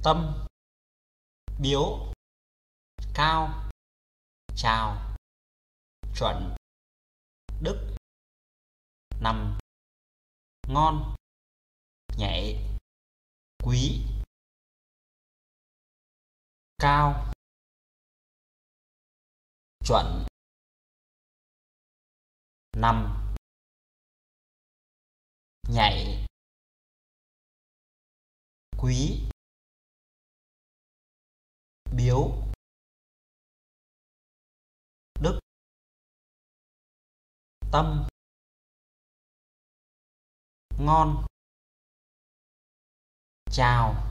tâm, biếu, cao, chào, chuẩn, đức, nằm, ngon, nhảy, quý, cao, chuẩn, nằm, nhảy, quý, biếu, đức, tâm, ngon, chào,